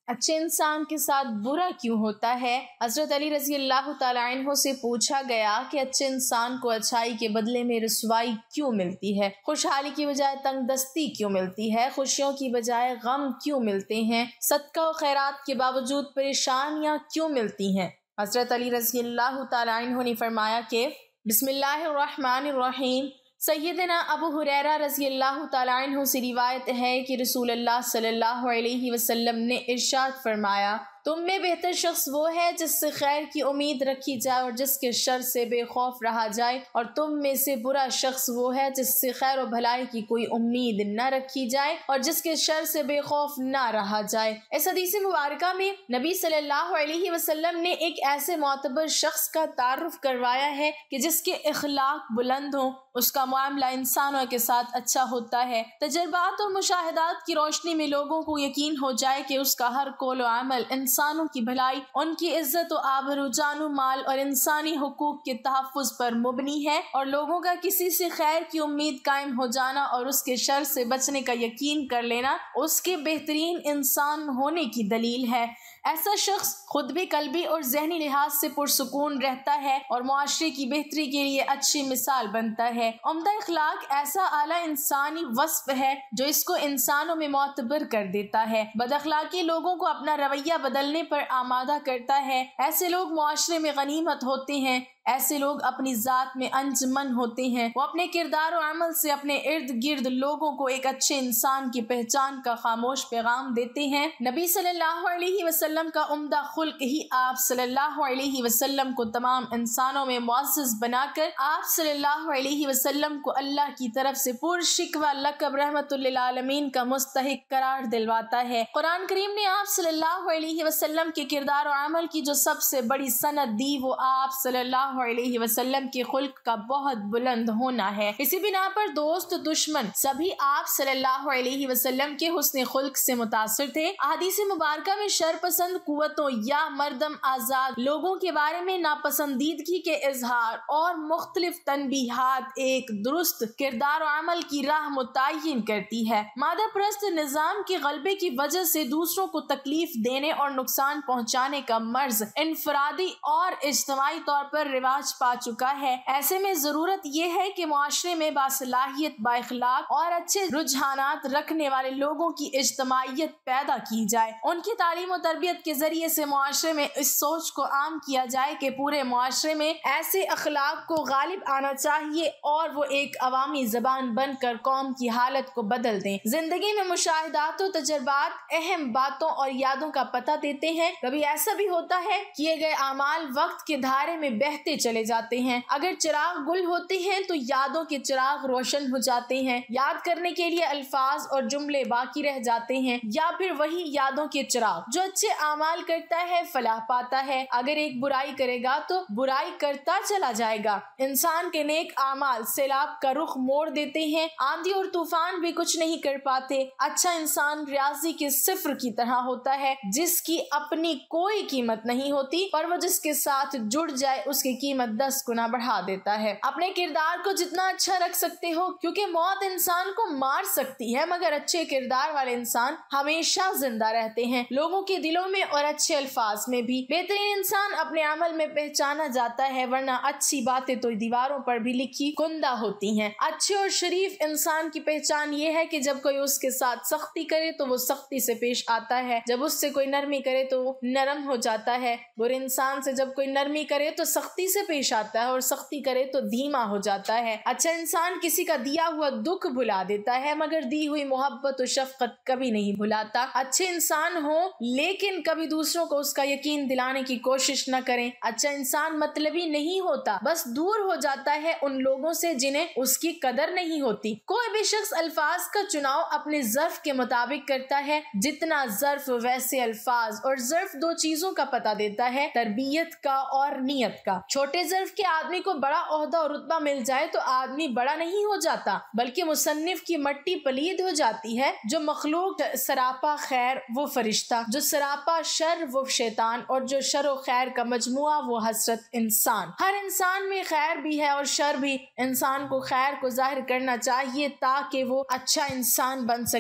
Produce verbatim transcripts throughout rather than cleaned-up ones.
اچھے انسان کے ساتھ برا کیوں ہوتا ہے؟ حضرت علی رضی اللہ تعالیٰ عنہ سے پوچھا گیا کہ اچھے انسان کو اچھائی کے بدلے میں رسوائی کیوں ملتی ہے، خوشحالی کی بجائے تنگ دستی کیوں ملتی ہے، خوشیوں کی بجائے غم کیوں ملتے ہیں، صدقہ و خیرات کے باوجود پریشانیاں کیوں ملتی ہیں؟ حضرت علی رضی اللہ تعالیٰ عنہ نے فرمایا کہ بسم اللہ الرحمن الرحیم۔ سیدنا ابو ہریرہ رضی اللہ تعالیٰ عنہ سے روایت ہے کہ رسول اللہ صلی اللہ علیہ وسلم نے ارشاد فرمایا، تم میں بہتر شخص وہ ہے جس سے خیر کی امید رکھی جائے اور جس کے شر سے بے خوف رہا جائے، اور تم میں سے برا شخص وہ ہے جس سے خیر و بھلائی کی کوئی امید نہ رکھی جائے اور جس کے شر سے بے خوف نہ رہا جائے۔ اس حدیث مبارکہ میں نبی صلی اللہ علیہ وسلم نے ایک ایسے معتبر شخص کا تعارف کروایا ہے کہ جس کے اخلاق بلند ہوں، اس کا معاملہ انسانوں کے ساتھ اچھا ہوتا ہے، تجربات اور مشاہدات کی روشنی میں لوگوں کو یقین ہو جائے کہ اس کا ہر قول و عمل انسانوں کی بھلائی، ان کی عزت و آبرو، جان و مال اور انسانی حقوق کے تحفظ پر مبنی ہے، اور لوگوں کا کسی سے خیر کی امید قائم ہو جانا اور اس کے شر سے بچنے کا یقین کر لینا اس کے بہترین انسان ہونے کی دلیل ہے۔ ایسا شخص خود بھی قلبی اور ذہنی لحاظ سے پرسکون رہتا ہے اور معاشرے کی بہتری کے لیے اچھی مثال بنتا ہے۔ عمدہ اخلاق ایسا اعلیٰ انسانی وصف ہے جو اس کو انسانوں میں معتبر کر دیتا ہے۔ بد اخلاقی لوگوں کو اپنا رویہ بدلنے پر آمادہ کرتا ہے۔ ایسے لوگ معاشرے میں غنیمت ہوتے ہیں، ایسے لوگ اپنی ذات میں انجمن ہوتے ہیں، وہ اپنے کردار و عمل سے اپنے ارد گرد لوگوں کو ایک اچھے انسان کی پہچان کا خاموش پیغام دیتے ہیں۔ نبی صلی اللہ علیہ وسلم کا عمدہ خلق ہی آپ صلی اللہ علیہ وسلم کو تمام انسانوں میں معزز بنا کر آپ صلی اللہ علیہ وسلم کو اللہ کی طرف سے پر شکوہ لقب رحمت للعالمین کا مستحق قرار دلواتا ہے۔ قرآن کریم نے آپ صلی اللہ علیہ وسلم کے کردار و عمل کی جو سب سے بڑی سند دی وہ آپ صلی اللہ علیہ وسلم کے خلق کا بہت بلند ہونا ہے۔ اسی بنا پر دوست دشمن سبھی آپ صلی اللہ علیہ وسلم کے حسن خلق سے متاثر تھے۔ احادیث مبارکہ میں شر پسند قوتوں یا مردم آزاد لوگوں کے بارے میں ناپسندیدگی کے اظہار اور مختلف تنبیہات ایک درست کردار و عمل کی راہ متعین کرتی ہے۔ مادہ پرست نظام کے غلبے کی وجہ سے دوسروں کو تکلیف دینے اور نقصان پہنچانے کا مرض انفرادی اور اجتماعی طور پر رواج پا چکا ہے۔ ایسے میں ضرورت یہ ہے کہ معاشرے میں باصلاحیت، با اخلاق اور اچھے رجحانات رکھنے والے لوگوں کی اجتماعیت پیدا کی جائے۔ ان کی تعلیم و تربیت کے ذریعے سے معاشرے میں اس سوچ کو عام کیا جائے کہ پورے معاشرے میں ایسے اخلاق کو غالب آنا چاہیے اور وہ ایک عوامی زبان بن کر قوم کی حالت کو بدل دیں۔ زندگی میں مشاہدات و تجربات اہم باتوں اور یادوں کا پتہ دیتے ہیں۔ کبھی ایسا بھی ہوتا ہے کیے گئے اعمال وقت کے دھارے میں بہتے چلے جاتے ہیں۔ اگر چراغ گل ہوتے ہیں تو یادوں کے چراغ روشن ہو جاتے ہیں، یاد کرنے کے لیے الفاظ اور جملے باقی رہ جاتے ہیں، یا پھر وہی یادوں کے چراغ جو اچھے اعمال کرتا ہے فلاح پاتا ہے، اگر ایک برائی کرے گا تو برائی کرتا چلا جائے گا۔ انسان کے نیک اعمال سیلاب کا رخ موڑ دیتے ہیں، آندھی اور طوفان بھی کچھ نہیں کر پاتے۔ اچھا انسان ریاضی کے صفر کی طرح ہوتا ہے جس کی اپنی کوئی قیمت نہیں ہوتی، پر وہ جس کے ساتھ جڑ جائے اس کی قیمت دس گنا بڑھا دیتا ہے۔ اپنے کردار کو جتنا اچھا رکھ سکتے ہو، کیونکہ موت انسان کو مار سکتی ہے مگر اچھے کردار والے انسان ہمیشہ زندہ رہتے ہیں، لوگوں کے دلوں میں اور اچھے الفاظ میں بھی۔ بہترین انسان اپنے عمل میں پہچانا جاتا ہے، ورنہ اچھی باتیں تو دیواروں پر بھی لکھی کندہ ہوتی ہیں۔ اچھے اور شریف انسان کی پہچان یہ ہے کہ جب کوئی اس کے ساتھ سختی کرے تو وہ سختی سے پیش آتا ہے، جب اس سے کوئی نرمی کرے تو وہ نرم ہو جاتا ہے۔ برے انسان سے جب کوئی نرمی کرے تو سختی سے پیش آتا ہے اور سختی کرے تو دھیما ہو جاتا ہے۔ اچھا انسان کسی کا دیا ہوا دکھ بھلا دیتا ہے مگر دی ہوئی محبت و شفقت کبھی نہیں بھلاتا۔ اچھے انسان ہو لیکن کبھی دوسروں کو اس کا یقین دلانے کی کوشش نہ کریں۔ اچھا انسان مطلبی نہیں ہوتا، بس دور ہو جاتا ہے ان لوگوں سے جنہیں اس کی قدر نہیں ہوتی۔ کوئی بھی شخص الفاظ کا چناؤ اپنے ظرف کے مطابق کرتا ہے، جتنا ظرف ویسے الفاظ، اور ظرف دو چیزوں کا پتہ دیتا ہے، تربیت کا اور نیت کا۔ چھوٹے ظرف کے آدمی کو بڑا عہدہ اور رتبہ مل جائے تو آدمی بڑا نہیں ہو جاتا بلکہ مصنف کی مٹی پلید ہو جاتی ہے۔ جو مخلوق سراپا خیر وہ فرشتہ، جو سراپا شر وہ شیطان، اور جو شر و خیر کا مجموعہ وہ حضرت انسان۔ ہر انسان میں خیر بھی ہے اور شر بھی۔ انسان کو خیر کو ظاہر کرنا چاہیے تاکہ وہ اچھا انسان بن سکے۔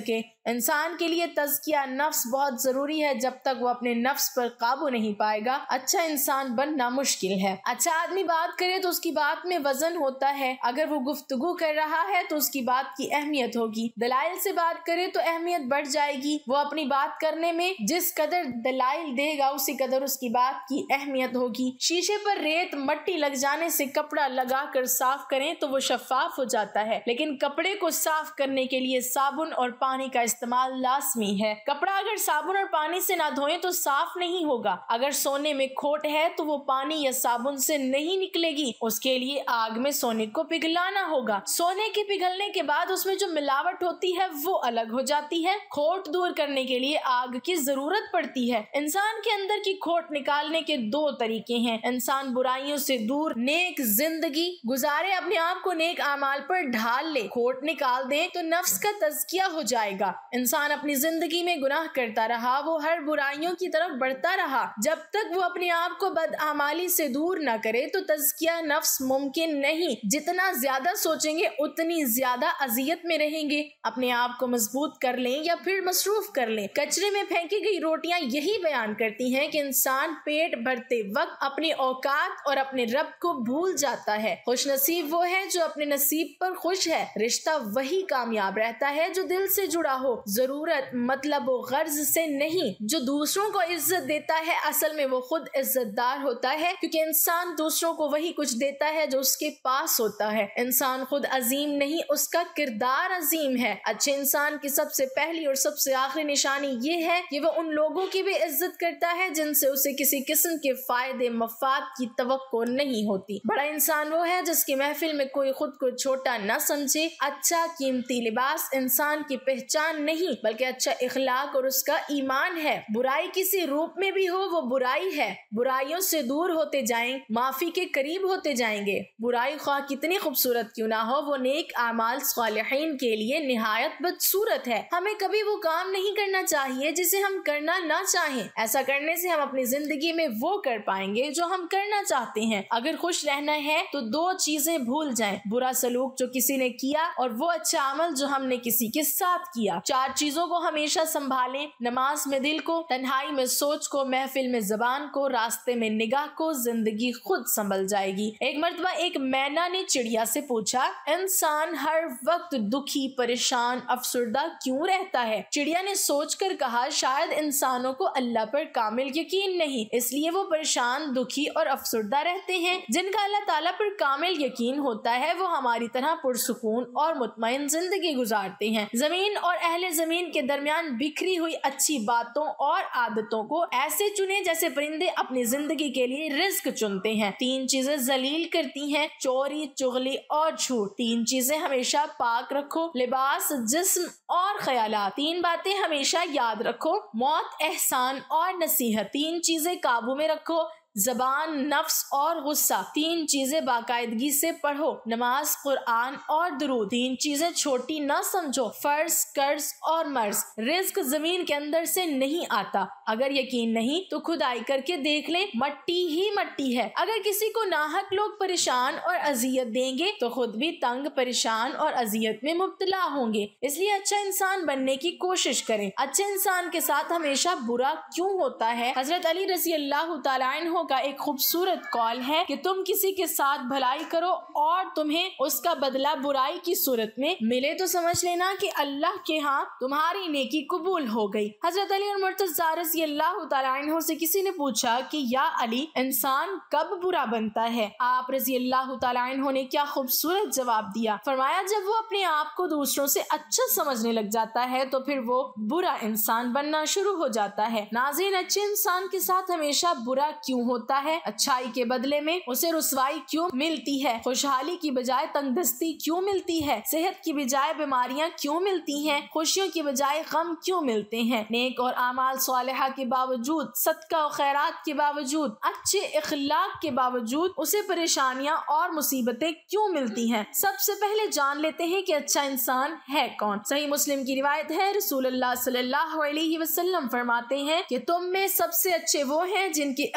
انسان کے لیے تزکیہ نفس بہت ضروری ہے، جب تک وہ اپنے نفس پر قابو نہیں پائے گا اچھا انسان بننا مشکل ہے۔ اچھا آدمی بات کرے تو اس کی بات میں وزن ہوتا ہے، اگر وہ گفتگو کر رہا ہے تو اس کی بات کی اہمیت ہوگی، دلائل سے بات کرے تو اہمیت بڑھ جائے گی، وہ اپنی بات کرنے میں جس قدر دلائل دے گا اسی قدر اس کی بات کی اہمیت ہوگی۔ شیشے پر ریت مٹی لگ جانے سے کپڑا لگا کر صاف کریں تو وہ شفاف ہو جاتا ہے، لیکن کپڑے کو صاف کرنے کے لیے صابن اور پانی کا استعمال لازمی ہے۔ کپڑا اگر صابن اور پانی سے نہ دھوئیں تو صاف نہیں ہوگا۔ اگر سونے میں کھوٹ ہے تو وہ پانی یا صابن سے نہیں نکلے گی، اس کے لیے آگ میں سونے کو پگھلانا ہوگا۔ سونے کے پگھلنے کے بعد اس میں جو ملاوٹ ہوتی ہے وہ الگ ہو جاتی ہے۔ کھوٹ دور کرنے کے لیے آگ کی ضرورت پڑتی ہے۔ انسان کے اندر کی کھوٹ نکالنے کے دو طریقے ہیں۔ انسان برائیوں سے دور نیک زندگی گزارے، اپنے آپ کو نیک اعمال پر ڈھال لے، کھوٹ نکال دے تو نفس کا تزکیہ ہو جائے گا۔ انسان اپنی زندگی میں گناہ کرتا رہا، وہ ہر برائیوں کی طرف بڑھتا رہا، جب تک وہ اپنے آپ کو بدعمالی سے دور نہ کرے تو تزکیہ نفس ممکن نہیں۔ جتنا زیادہ سوچیں گے اتنی زیادہ اذیت میں رہیں گے۔ اپنے آپ کو مضبوط کر لیں یا پھر مصروف کر لیں۔ کچرے میں پھینکی گئی روٹیاں یہی بیان کرتی ہیں کہ انسان پیٹ بھرتے وقت اپنے اوقات اور اپنے رب کو بھول جاتا ہے۔ خوش نصیب وہ ہے جو اپنے نصیب پر خوش ہے۔ رشتہ وہی کامیاب رہتا ہے جو دل سے جڑا ہو، ضرورت مطلب و غرض سے نہیں۔ جو دوسروں کو عزت دیتا ہے اصل میں وہ خود عزت دار ہوتا ہے، کیونکہ انسان دوسروں کو وہی کچھ دیتا ہے جو اس کے پاس ہوتا ہے۔ انسان خود عظیم نہیں، اس کا کردار عظیم ہے۔ اچھے انسان کی سب سے پہلی اور سب سے آخری نشانی یہ ہے کہ وہ ان لوگوں کی بھی عزت کرتا ہے جن سے اسے کسی قسم کے فائدے مفاد کی توقع نہیں ہوتی۔ بڑا انسان وہ ہے جس کی محفل میں کوئی خود کو چھوٹا نہ سمجھے۔ اچھا قیمتی لباس انسان کی پہچان نہیں بلکہ اچھا اخلاق اور اس کا ایمان ہے۔ برائی کسی روپ میں بھی ہو وہ برائی ہے۔ برائیوں سے دور ہوتے جائیں، معافی کے قریب ہوتے جائیں گے۔ برائی خواہ کتنی خوبصورت کیوں نہ ہو، وہ نیک اعمال صالحین کے لیے نہایت بدصورت ہے۔ ہمیں کبھی وہ کام نہیں کرنا چاہیے جسے ہم کرنا نہ چاہیں۔ ایسا کرنے سے ہم اپنی زندگی میں وہ کر پائیں گے جو ہم کرنا چاہتے ہیں۔ اگر خوش رہنا ہے تو دو چیزیں بھول جائیں، برا سلوک جو کسی نے کیا اور وہ اچھا عمل جو ہم نے کسی کے ساتھ کیا۔ چار چیزوں کو ہمیشہ سنبھالیں، نماز میں دل کو، تنہائی میں سوچ کو، محفل میں زبان کو، راستے میں نگاہ کو، زندگی خود سنبھل جائے گی۔ ایک مرتبہ ایک مینا نے چڑیا سے پوچھا، انسان ہر وقت دکھی، پریشان، افسردہ کیوں رہتا ہے؟ چڑیا نے سوچ کر کہا، شاید انسانوں کو اللہ پر کامل یقین نہیں، اس لیے وہ پریشان، دکھی اور افسردہ رہتے ہیں۔ جن کا اللہ تعالیٰ پر کامل یقین ہوتا ہے وہ ہماری طرح پرسکون اور مطمئن زندگی گزارتے ہیں۔ زمین اور اہل زمین کے درمیان بکھری ہوئی اچھی باتوں اور عادتوں کو ایسے چنیں جیسے پرندے اپنی زندگی کے لیے رزق چنتے ہیں۔ تین چیزیں ذلیل کرتی ہیں، چوری، چغلی اور جھوٹ۔ تین چیزیں ہمیشہ پاک رکھو، لباس، جسم اور خیالات۔ تین باتیں ہمیشہ یاد رکھو، موت، احسان اور نصیحت۔ تین چیزیں قابو میں رکھو، زبان، نفس اور غصہ۔ تین چیزیں باقاعدگی سے پڑھو، نماز، قرآن اور درود۔ تین چیزیں چھوٹی نہ سمجھو، فرض، قرض اور مرض۔ رزق زمین کے اندر سے نہیں آتا، اگر یقین نہیں تو کھدائی کر کے دیکھ لیں، مٹی ہی مٹی ہے۔ اگر کسی کو ناحق لوگ پریشان اور اذیت دیں گے تو خود بھی تنگ، پریشان اور اذیت میں مبتلا ہوں گے۔ اس لیے اچھا انسان بننے کی کوشش کریں۔ اچھے انسان کے ساتھ ہمیشہ برا کیوں ہوتا ہے؟ حضرت علی رضی اللہ تعالیٰ عنہ کا ایک خوبصورت قول ہے کہ تم کسی کے ساتھ بھلائی کرو اور تمہیں اس کا بدلہ برائی کی صورت میں ملے تو سمجھ لینا کہ اللہ کے ہاں تمہاری نیکی قبول ہو گئی۔ حضرت علی اور مرتضیٰ رضی اللہ تعالیٰ عنہ سے کسی نے پوچھا کہ یا علی، انسان کب برا بنتا ہے؟ آپ رضی اللہ تعالیٰ عنہ نے کیا خوبصورت جواب دیا، فرمایا جب وہ اپنے آپ کو دوسروں سے اچھا سمجھنے لگ جاتا ہے تو پھر وہ برا انسان بننا شروع ہو جاتا ہے۔ ناظرین، اچھے انسان کے ساتھ ہمیشہ برا کیوں ہوتا ہے؟ اچھائی کے بدلے میں اسے رسوائی کیوں ملتی ہے؟ خوشحالی کی بجائے تنگ دستی کیوں ملتی ہے؟ صحت کی بجائے بیماریاں کیوں ملتی ہیں؟ خوشیوں کی بجائے غم کیوں ملتے ہیں؟ نیک اور اعمال صالحہ کے باوجود، صدقہ و خیرات کے باوجود، اچھے اخلاق کے باوجود اسے پریشانیاں اور مصیبتیں کیوں ملتی ہیں؟ سب سے پہلے جان لیتے ہیں کہ اچھا انسان ہے کون۔ صحیح مسلم کی روایت ہے، رسول اللہ صلی اللہ علیہ وسلم فرماتے ہیں کہ تم میں سب سے اچھے وہ ہیں جن کے اخلاق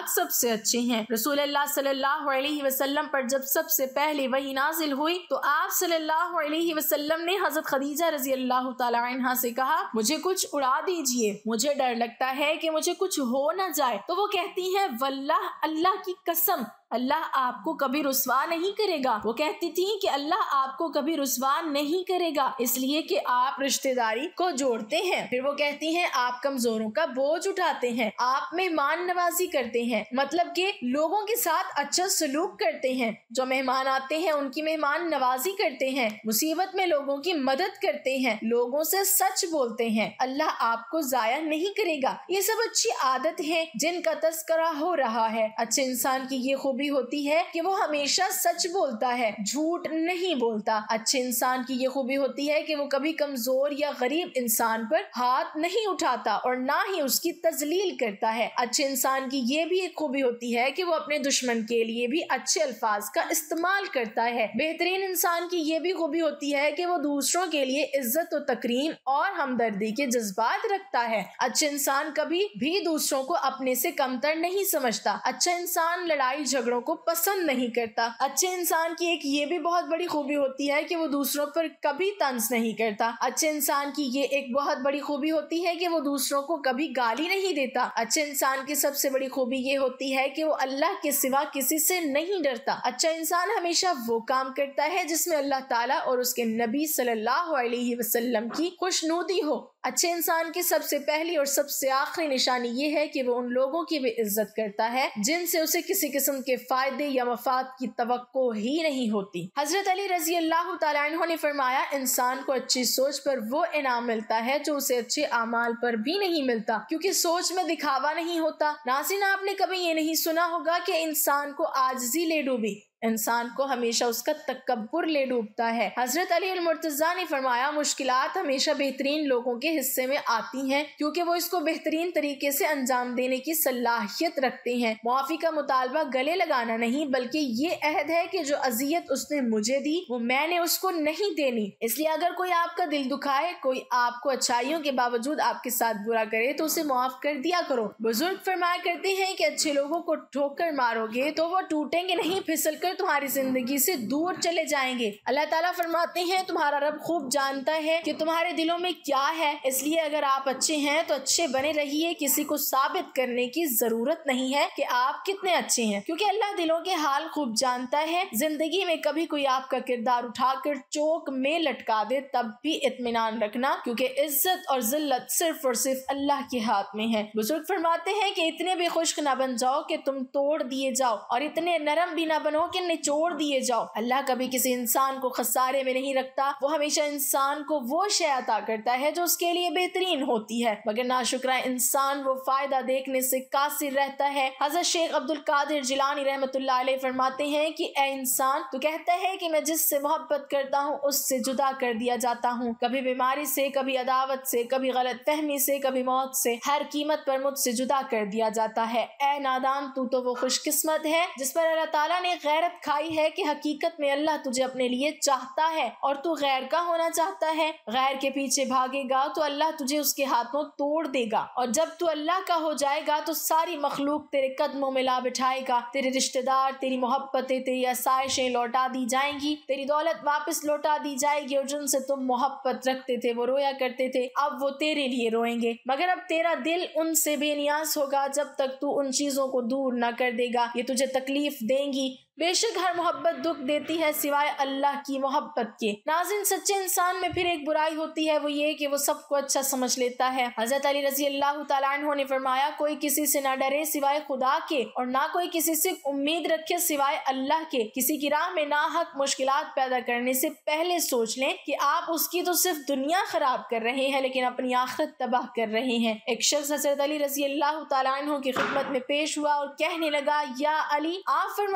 اخلاق سب سے اچھے ہیں۔ رسول اللہ صلی اللہ علیہ وسلم پر جب سب سے پہلے وحی نازل ہوئی تو آپ صلی اللہ علیہ وسلم نے حضرت خدیجہ رضی اللہ تعالی عنہا سے کہا مجھے کچھ اڑا دیجئے، مجھے ڈر لگتا ہے کہ مجھے کچھ ہو نہ جائے۔ تو وہ کہتی ہیں واللہ اللہ کی قسم اللہ آپ کو کبھی رسوا نہیں کرے گا۔ وہ کہتی تھی کہ اللہ آپ کو کبھی رسوا نہیں کرے گا اس لیے کہ آپ رشتہ داری کو جوڑتے ہیں۔ پھر وہ کہتی ہیں آپ کمزوروں کا بوجھ اٹھاتے ہیں، آپ مہمان نوازی کرتے ہیں، مطلب کہ لوگوں کے ساتھ اچھا سلوک کرتے ہیں، جو مہمان آتے ہیں ان کی مہمان نوازی کرتے ہیں، مصیبت میں لوگوں کی مدد کرتے ہیں، لوگوں سے سچ بولتے ہیں، اللہ آپ کو ضائع نہیں کرے گا۔ یہ سب اچھی عادت ہیں جن کا تذکرہ ہو رہا ہے۔ اچھے انسان کی یہ خوب بھی ہوتی ہے کہ وہ ہمیشہ سچ بولتا ہے، جھوٹ نہیں بولتا۔ اچھے انسان کی یہ خوبی ہوتی ہے کہ وہ کبھی کمزور یا غریب انسان پر ہاتھ نہیں اٹھاتا اور نہ ہی اس کی تذلیل کرتا ہے۔ اچھے انسان کی یہ بھی ایک خوبی ہوتی ہے کہ وہ اپنے دشمن کے لیے بھی اچھے الفاظ کا استعمال کرتا ہے۔ بہترین انسان کی یہ بھی خوبی ہوتی ہے کہ وہ دوسروں کے لیے عزت و تکریم اور ہمدردی کے جذبات رکھتا ہے۔ اچھے انسان کبھی بھی دوسروں کو اپنے سے کمتر نہیں سمجھتا۔ اچھا انسان لڑائی جھگڑوں کو پسند نہیں کرتا۔ اچھے انسان کی ایک یہ بھی بہت بڑی خوبی ہوتی ہے کہ وہ دوسروں پر کبھی طنز نہیں کرتا۔ اچھے انسان کی یہ ایک بہت بڑی خوبی ہوتی ہے کہ وہ دوسروں کو کبھی گالی نہیں دیتا۔ اچھے انسان کی سب سے بڑی خوبی یہ ہوتی ہے کہ وہ اللہ کے سوا کسی سے نہیں ڈرتا۔ اچھا انسان ہمیشہ وہ کام کرتا ہے جس میں اللہ تعالیٰ اور اس کے نبی صلی اللہ علیہ وسلم کی خوشنودی ہو۔ اچھے انسان کی سب سے پہلی اور سب سے آخری نشانی یہ ہے کہ وہ ان لوگوں کی بھی عزت کرتا ہے جن سے اسے کسی قسم کے فائدے یا مفاد کی توقع ہی نہیں ہوتی۔ حضرت علی رضی اللہ تعالیٰ عنہ نے فرمایا انسان کو اچھی سوچ پر وہ انعام ملتا ہے جو اسے اچھے اعمال پر بھی نہیں ملتا، کیونکہ سوچ میں دکھاوا نہیں ہوتا۔ ناظرین آپ نے کبھی یہ نہیں سنا ہوگا کہ انسان کو عاجزی لے ڈوبی، انسان کو ہمیشہ اس کا تکبر لے ڈوبتا ہے۔ حضرت علی المرتضیٰ نے فرمایا مشکلات ہمیشہ بہترین لوگوں کے حصے میں آتی ہیں کیونکہ وہ اس کو بہترین طریقے سے انجام دینے کی صلاحیت رکھتے ہیں۔ معافی کا مطالبہ گلے لگانا نہیں بلکہ یہ عہد ہے کہ جو اذیت اس نے مجھے دی وہ میں نے اس کو نہیں دینی۔ اس لیے اگر کوئی آپ کا دل دکھائے، کوئی آپ کو اچھائیوں کے باوجود آپ کے ساتھ برا کرے تو اسے معاف کر دیا کرو۔ بزرگ فرمایا کرتے ہیں کہ اچھے لوگوں کو ٹھوکر مارو گے تو وہ ٹوٹیں گے نہیں، پھسل کر تمہاری زندگی سے دور چلے جائیں گے۔ اللہ تعالیٰ فرماتے ہیں تمہارا رب خوب جانتا ہے کہ تمہارے دلوں میں کیا ہے، اس لیے اگر آپ اچھے ہیں تو اچھے بنے رہیے۔ کسی کو ثابت کرنے کی ضرورت نہیں ہے کہ آپ کتنے اچھے ہیں کیونکہ اللہ دلوں کے حال خوب جانتا ہے۔ زندگی میں کبھی کوئی آپ کا کردار اٹھا کر چوک میں لٹکا دے تب بھی اطمینان رکھنا کیونکہ عزت اور ذلت صرف اور صرف اللہ کے ہاتھ میں ہے۔ بزرگ فرماتے ہیں کہ اتنے بھی خشک نہ بن جاؤ کہ تم توڑ دیے جاؤ اور اتنے نرم بھی نہ بنو کہ نچوڑ دیے جاؤ۔ اللہ کبھی کسی انسان کو خسارے میں نہیں رکھتا، وہ ہمیشہ انسان کو وہ شے عطا کرتا ہے جو اس کے لیے بہترین ہوتی ہے، مگر ناشکرا انسان وہ فائدہ دیکھنے سے قاصر رہتا ہے۔ حضرت شیخ عبد القادر جیلانی رحمۃ اللہ علیہ فرماتے ہیں کہ اے انسان تو کہتا ہے کہ میں جس سے محبت کرتا ہوں اس سے جدا کر دیا جاتا ہوں، کبھی بیماری سے، کبھی عداوت سے، کبھی غلط فہمی سے، کبھی موت سے، ہر قیمت پر مجھ سے جدا کر دیا جاتا ہے۔ اے نادان تو تو وہ خوش قسمت ہے جس پر اللہ تعالیٰ نے غیرت کھائی ہے کہ حقیقت میں اللہ تجھے اپنے لیے چاہتا ہے اور تو غیر کا ہونا چاہتا ہے۔ غیر کے پیچھے بھاگے گا تو اللہ تجھے اس کے ہاتھوں توڑ دے گا، اور جب تو اللہ کا ہو جائے گا تو ساری مخلوق تیرے قدموں میں لا بٹھائے گا، تیرے رشتہ دار، تیری محبتیں، تیری آسائشیں لوٹا دی جائیں گی، تیری دولت واپس لوٹا دی جائے گی، اور جن سے تم محبت رکھتے تھے وہ رویا کرتے تھے اب وہ تیرے لیے روئیں گے، مگر اب تیرا دل ان سے بے نیاز ہوگا جب تک تو ان چیزوں کو دور نہ کر دے گا، یہ تجھے تکلیف دیں گی۔ بے شک ہر محبت دکھ دیتی ہے سوائے اللہ کی محبت کے۔ ناظرین سچے انسان میں پھر ایک برائی ہوتی ہے، وہ یہ کہ وہ سب کو اچھا سمجھ لیتا ہے۔ حضرت علی رضی اللہ تعالیٰ عنہ نے فرمایا کوئی کسی سے نہ ڈرے سوائے خدا کے اور نہ کوئی کسی سے امید رکھے سوائے اللہ کے۔ کسی کی راہ میں ناحق مشکلات پیدا کرنے سے پہلے سوچ لیں کہ آپ اس کی تو صرف دنیا خراب کر رہے ہیں لیکن اپنی آخرت تباہ کر رہے ہیں۔ ایک شخص حضرت علی رضی اللہ تعالیٰ عنہ کی خدمت میں پیش ہوا اور کہنے لگا یا علی، آپ فرماتے ہیں کہ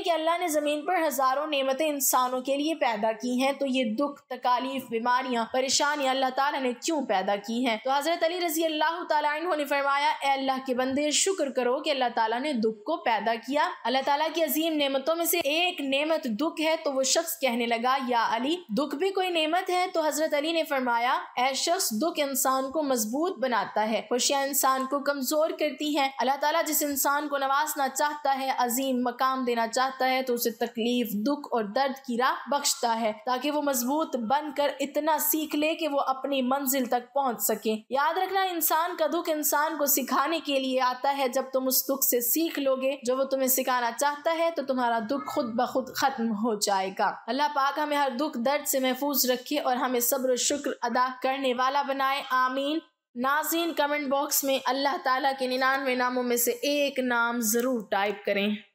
کہ اللہ نے زمین پر ہزاروں نعمتیں انسانوں کے لیے پیدا کی ہیں، تو یہ دکھ، تکالیف، بیماریاں، پریشانیاں اللہ تعالیٰ نے کیوں پیدا کی ہیں؟ تو حضرت علی رضی اللہ تعالیٰ عنہ نے فرمایا، اے اللہ کے بندے، شکر کرو کہ اللہ تعالیٰ نے دکھ کو پیدا کیا۔ اللہ تعالیٰ کی عظیم نعمتوں میں سے ایک نعمت دکھ ہے۔ تو وہ شخص کہنے لگا، یا علی، دکھ بھی کوئی نعمت ہے؟ تو حضرت علی نے فرمایا، اے شخص، دکھ انسان کو مضبوط بناتا ہے، خوشیاں انسان کو کمزور کرتی ہیں۔ اللہ تعالیٰ جس انسان کو نوازنا چاہتا ہے، عظیم مقام دینا چاہتا ہے، تو اسے تکلیف، دکھ اور درد کی راہ بخشتا ہے تاکہ وہ مضبوط بن کر اتنا سیکھ لے کہ وہ اپنی منزل تک پہنچ سکے۔ یاد رکھنا، انسان کا دکھ انسان کو سکھانے کے لیے آتا ہے۔ جب تم اس دکھ سے سیکھ لو گے جو وہ تمہیں سکھانا چاہتا ہے تو تمہارا دکھ خود بخود ختم ہو جائے گا۔ اللہ پاک ہمیں ہر دکھ درد سے محفوظ رکھے اور ہمیں صبر و شکر ادا کرنے والا بنائے، آمین۔ ناظرین، کمنٹ باکس میں اللہ تعالیٰ کے ننانوے ناموں میں سے ایک نام ضرور ٹائپ کریں۔